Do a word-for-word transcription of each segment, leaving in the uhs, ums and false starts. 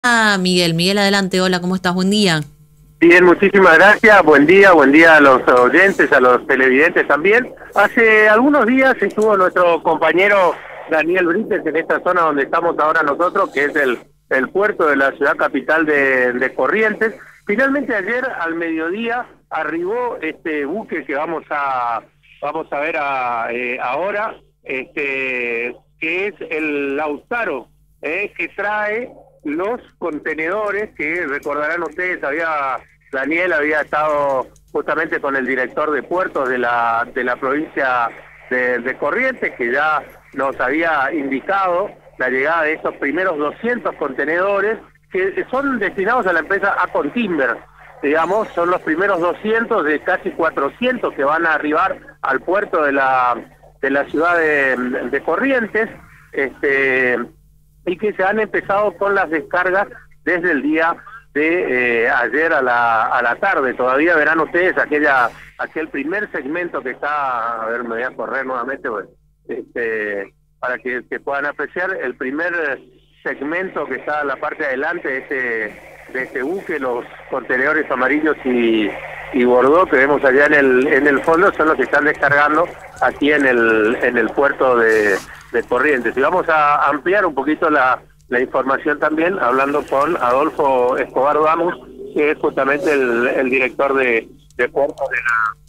Ah, Miguel, Miguel, adelante, hola, ¿cómo estás? Buen día. Bien, muchísimas gracias. Buen día, buen día a los oyentes, a los televidentes también. Hace algunos días estuvo nuestro compañero Daniel Brites en esta zona donde estamos ahora nosotros, que es el, el puerto de la ciudad capital de, de Corrientes. Finalmente ayer al mediodía arribó este buque que vamos a vamos a ver a, eh, ahora, este que es el Lautaro, eh, que trae los contenedores que recordarán ustedes, había Daniel había estado justamente con el director de puertos de la de la provincia de, de Corrientes, que ya nos había indicado la llegada de estos primeros doscientos contenedores que son destinados a la empresa Acon Timber, digamos, son los primeros doscientos de casi cuatrocientos que van a arribar al puerto de la de la ciudad de, de Corrientes, este y que se han empezado con las descargas desde el día de eh, ayer a la a la tarde. Todavía verán ustedes aquella aquel primer segmento que está, a ver, me voy a correr nuevamente, pues, este, para que, que puedan apreciar el primer segmento que está en la parte de adelante de este, de este buque. Los contenedores amarillos y, y bordó que vemos allá en el en el fondo son los que están descargando aquí en el en el puerto de, de Corrientes. Y vamos a ampliar un poquito la, la información también hablando con Adolfo Escobar Vamos, que es justamente el, el director de, de puerto de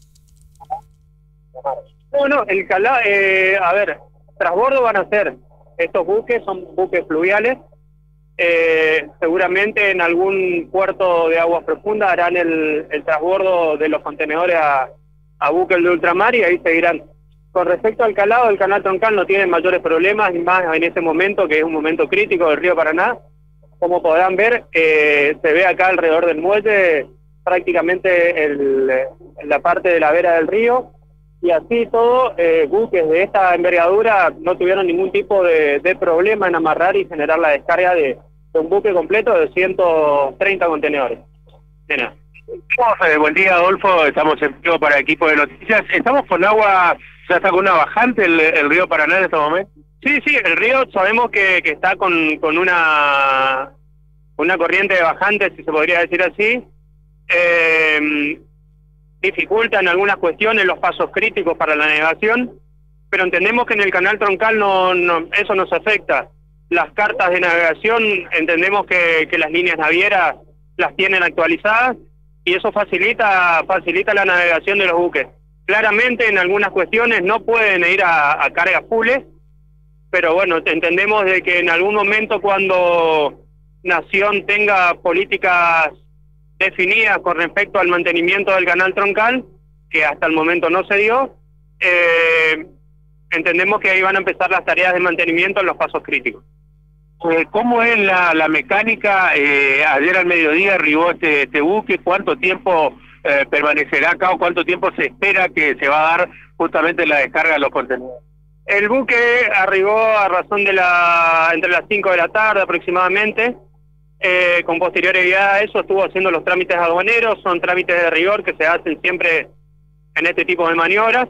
la... Bueno, el calado, eh, a ver, transbordo van a ser estos buques, son buques fluviales. Eh, seguramente en algún puerto de aguas profundas harán el, el transbordo de los contenedores a, a buques de ultramar y ahí seguirán. Con respecto al calado, el canal troncal no tiene mayores problemas, y más en este momento, que es un momento crítico del río Paraná. Como podrán ver, eh, se ve acá alrededor del muelle prácticamente el, la parte de la vera del río, y así todo, eh, buques de esta envergadura no tuvieron ningún tipo de, de problema en amarrar y generar la descarga de, de un buque completo de ciento treinta contenedores. De nada. Eh, buen día, Adolfo, estamos en vivo para Equipo de Noticias. Estamos con agua, ya está con una bajante el, el río Paraná en este momento. Sí, sí, el río sabemos que, que está con, con una, una corriente de bajante, si se podría decir así. Eh, dificulta en algunas cuestiones los pasos críticos para la navegación, pero entendemos que en el canal troncal no, no eso nos afecta. Las cartas de navegación, entendemos que, que las líneas navieras las tienen actualizadas y eso facilita facilita la navegación de los buques. Claramente en algunas cuestiones no pueden ir a, a cargas fulles, pero bueno, entendemos de que en algún momento cuando Nación tenga políticas definidas con respecto al mantenimiento del canal troncal, que hasta el momento no se dio, eh, entendemos que ahí van a empezar las tareas de mantenimiento en los pasos críticos. Eh, ¿Cómo es la, la mecánica? Eh, ayer al mediodía arribó este, este buque. ¿Cuánto tiempo eh, permanecerá acá o cuánto tiempo se espera que se va a dar justamente la descarga de los contenedores? El buque arribó a razón de la entre las cinco de la tarde aproximadamente. Eh, con posterioridad a eso estuvo haciendo los trámites aduaneros, son trámites de rigor que se hacen siempre en este tipo de maniobras.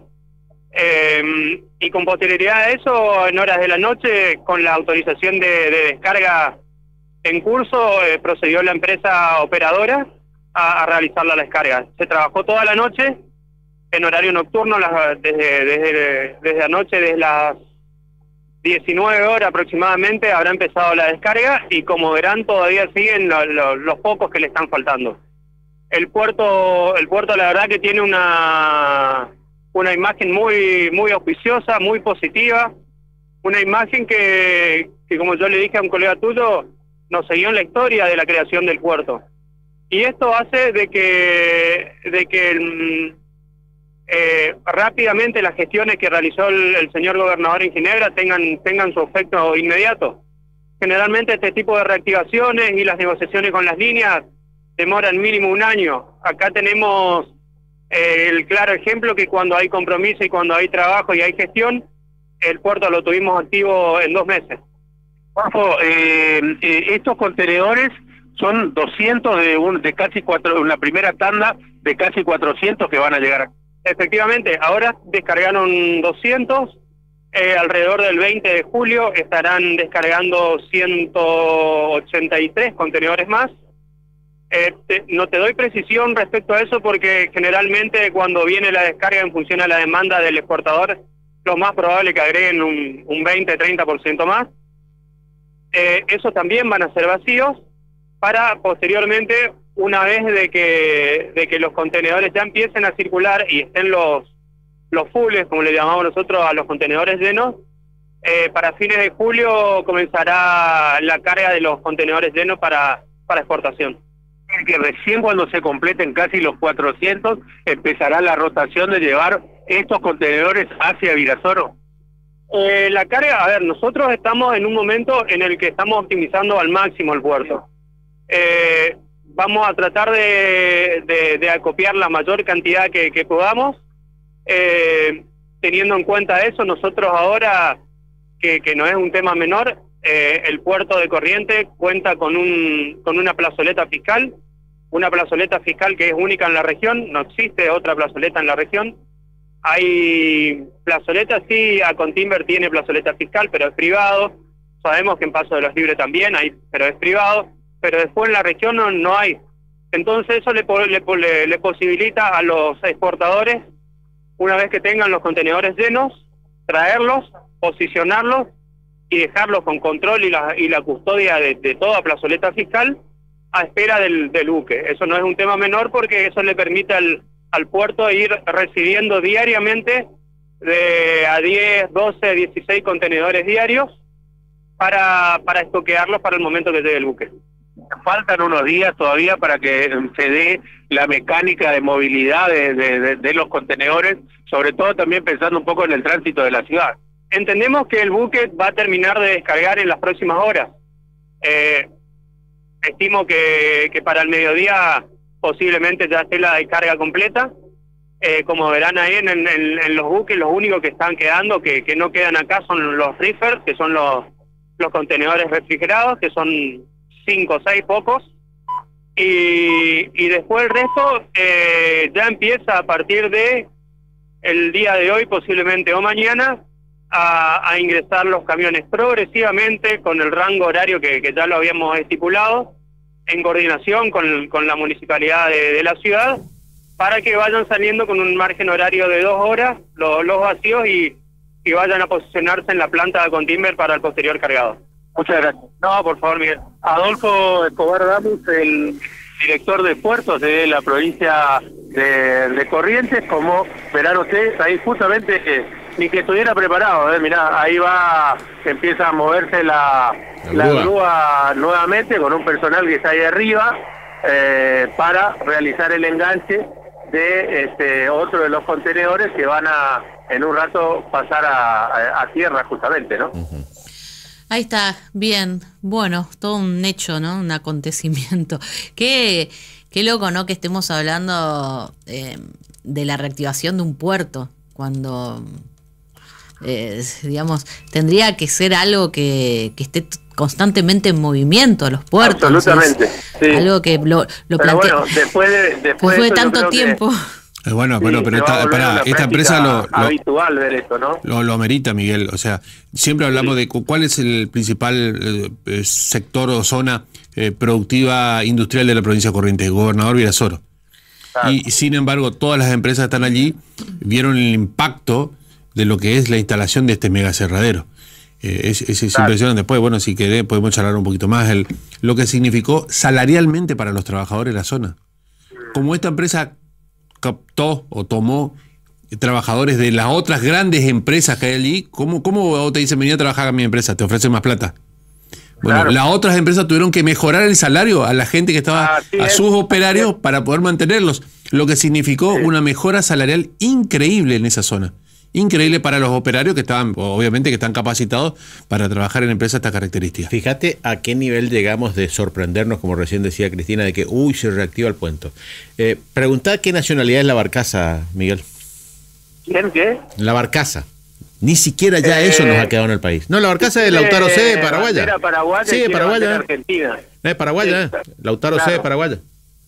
Eh, y con posterioridad a eso, en horas de la noche, con la autorización de, de descarga en curso, eh, procedió la empresa operadora a, a realizar la descarga. Se trabajó toda la noche, en horario nocturno, las, desde, desde, desde anoche, desde las diecinueve horas aproximadamente, habrá empezado la descarga y como verán todavía siguen lo, lo, los pocos que le están faltando. El puerto, el puerto la verdad que tiene una... una imagen muy muy auspiciosa, muy positiva, una imagen que, que como yo le dije a un colega tuyo, nos siguió en la historia de la creación del puerto. Y esto hace de que, de que eh, rápidamente las gestiones que realizó el, el señor gobernador en Ginebra tengan, tengan su efecto inmediato. Generalmente este tipo de reactivaciones y las negociaciones con las líneas demoran mínimo un año. Acá tenemos el claro ejemplo que cuando hay compromiso y cuando hay trabajo y hay gestión, el puerto lo tuvimos activo en dos meses. Juanjo, eh, eh, estos contenedores son doscientos de, un, de casi cuatro, una primera tanda de casi cuatrocientos que van a llegar. Efectivamente, ahora descargaron doscientos, Eh, alrededor del veinte de julio estarán descargando ciento ochenta y tres contenedores más. Eh, te, no te doy precisión respecto a eso porque generalmente cuando viene la descarga en función a la demanda del exportador, lo más probable es que agreguen un, un veinte a treinta por ciento más. Eh, esos también van a ser vacíos para posteriormente, una vez de que, de que los contenedores ya empiecen a circular y estén los, los fulls, como le llamamos nosotros a los contenedores llenos, eh, para fines de julio comenzará la carga de los contenedores llenos para, para exportación. Que recién cuando se completen casi los cuatrocientos empezará la rotación de llevar estos contenedores hacia Virasoro. Eh, la carga, a ver, nosotros estamos en un momento en el que estamos optimizando al máximo el puerto. Eh, vamos a tratar de, de, de acopiar la mayor cantidad que, que podamos. Eh, teniendo en cuenta eso, nosotros ahora, que, que no es un tema menor, eh, el puerto de Corrientes cuenta con, un, con una plazoleta fiscal, una plazoleta fiscal que es única en la región, no existe otra plazoleta en la región. Hay plazoletas, sí, Acontimber tiene plazoleta fiscal, pero es privado. Sabemos que en Paso de los Libres también hay, pero es privado. Pero después en la región no, no hay. Entonces eso le, le, le, le posibilita a los exportadores, una vez que tengan los contenedores llenos, traerlos, posicionarlos y dejarlos con control y la, y la custodia de, de toda plazoleta fiscal a espera del, del buque. Eso no es un tema menor porque eso le permite al, al puerto ir recibiendo diariamente de a diez, doce, dieciséis contenedores diarios para, para estoquearlos para el momento que llegue el buque. Faltan unos días todavía para que se dé la mecánica de movilidad de, de, de, de los contenedores, sobre todo también pensando un poco en el tránsito de la ciudad. Entendemos que el buque va a terminar de descargar en las próximas horas. Eh, estimo que, que para el mediodía posiblemente ya esté la descarga completa. Eh, como verán ahí en, en, en los buques, los únicos que están quedando, que, que no quedan acá, son los reefers, que son los, los contenedores refrigerados, que son cinco o seis pocos, y, y después el resto eh, ya empieza a partir de el día de hoy, posiblemente o mañana, a, a ingresar los camiones progresivamente con el rango horario que, que ya lo habíamos estipulado, en coordinación con, con la municipalidad de, de la ciudad, para que vayan saliendo con un margen horario de dos horas los, los vacíos y, y vayan a posicionarse en la planta de Acontimber para el posterior cargado. Muchas gracias. No, por favor, Miguel. Adolfo Escobar Damus, el director de puertos de la provincia de, de Corrientes. Como verán ustedes, ahí justamente eh, ni que estuviera preparado, eh, mirá, ahí va, empieza a moverse la, la, grúa. la grúa nuevamente con un personal que está ahí arriba eh, para realizar el enganche de este otro de los contenedores que van a en un rato pasar a, a, a tierra justamente, ¿no? Uh-huh. Ahí está, bien, bueno, todo un hecho, ¿no? Un acontecimiento. Qué, qué loco, ¿no? Que estemos hablando eh, de la reactivación de un puerto, cuando, eh, digamos, tendría que ser algo que, que esté constantemente en movimiento, los puertos. Absolutamente, sí. Algo que lo, lo Pero plantea. Bueno, después de, después después de, de tanto tiempo... Que... Eh, bueno, sí, bueno, pero esta, para, esta empresa lo, lo, habitual ver esto, ¿no? lo, lo amerita, Miguel. O sea, siempre hablamos sí. de cuál es el principal eh, sector o zona eh, productiva industrial de la provincia de Corrientes, Gobernador Virasoro. Claro. Y sin embargo, todas las empresas que están allí vieron el impacto de lo que es la instalación de este mega cerradero. Eh, es es, es claro. impresionante. Después, bueno, si querés, podemos charlar un poquito más el, lo que significó salarialmente para los trabajadores de la zona. Como esta empresa captó o tomó trabajadores de las otras grandes empresas que hay allí, ¿cómo, cómo te dicen venir a trabajar a mi empresa? ¿Te ofrecen más plata? Bueno, claro. Las otras empresas tuvieron que mejorar el salario a la gente que estaba, Así a es. sus operarios para poder mantenerlos, lo que significó sí. una mejora salarial increíble en esa zona. Increíble para los operarios que estaban, obviamente, que están capacitados para trabajar en empresas de estas características. Fíjate a qué nivel llegamos de sorprendernos, como recién decía Cristina, de que, uy, se reactiva el puente. Eh, preguntad qué nacionalidad es la barcaza, Miguel. ¿Quién qué? La barcaza. Ni siquiera ya eh, eso nos ha quedado en el país. No, la barcaza es Lautaro C de Paraguaya. Paraguaya. Sí, de Paraguaya. Argentina. Es Paraguaya, sí. eh. Lautaro claro. C de Paraguaya.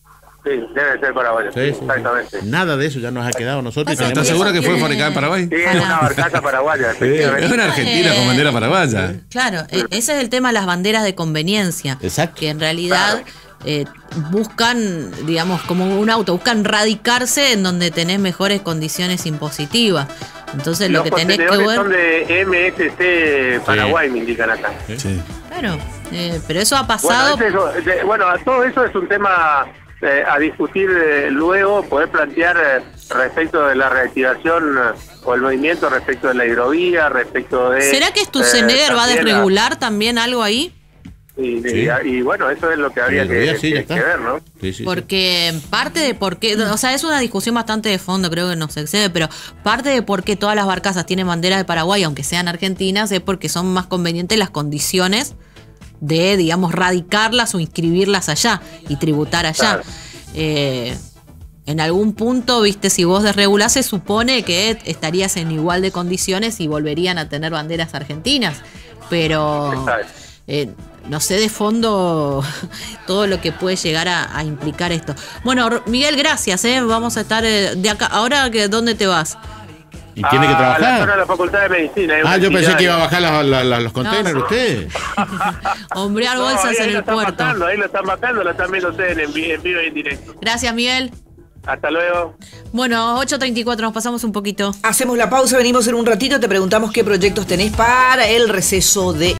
Sí, debe ser paraguaya. Sí, sí, exactamente. sí. Nada de eso ya nos ha quedado a nosotros. Pasa, ¿Estás segura que fue fabricada en Paraguay? Sí, es una barcaza paraguaya, efectivamente. Es una Argentina con bandera paraguaya. Claro, eh, ese es el tema de las banderas de conveniencia. Exacto. Que en realidad eh, buscan, digamos, como un auto, buscan radicarse en donde tenés mejores condiciones impositivas. Entonces lo Los que tenés que contenedores ver... son de M S C Paraguay, me indican acá. Sí. Claro, eh, pero eso ha pasado... Bueno, es eso, de- bueno, todo eso es un tema eh, a discutir eh, luego, poder plantear eh, respecto de la reactivación eh, o el movimiento respecto de la hidrovía, respecto de... ¿Será que eh, Stusenegger va a también la- desregular también algo ahí? Y, Sí. y- y bueno, eso es lo que habría La que, hidrovía, sí, ya que- está. que ver, ¿no? Sí, sí, sí. Porque parte de por qué, o sea, es una discusión bastante de fondo, creo que nos excede, pero parte de por qué todas las barcazas tienen bandera de Paraguay, aunque sean argentinas, es porque son más convenientes las condiciones de, digamos, radicarlas o inscribirlas allá y tributar allá. Claro. Eh, en algún punto, viste, si vos desregulás, se supone que estarías en igual de condiciones y volverían a tener banderas argentinas, pero... Exacto. Eh, no sé de fondo todo lo que puede llegar a, a implicar esto. Bueno, R- Miguel, gracias, ¿eh? Vamos a estar eh, de acá. Ahora, que ¿dónde te vas? ¿Y tiene que A la zona de trabajar? la Facultad de Medicina. hay Ah, una yo pensé actividad que iba a ahí. bajar la- la- la- los containers No. usted. Hombrear No, bolsas ahí, ahí en lo el están puerto. bajando, ahí lo están bajando, lo están viendo ustedes en, vi- en vivo y en directo. Gracias, Miguel. Hasta luego. Bueno, ocho treinta y cuatro, nos pasamos un poquito. Hacemos la pausa, venimos en un ratito, te preguntamos qué proyectos tenés para el receso de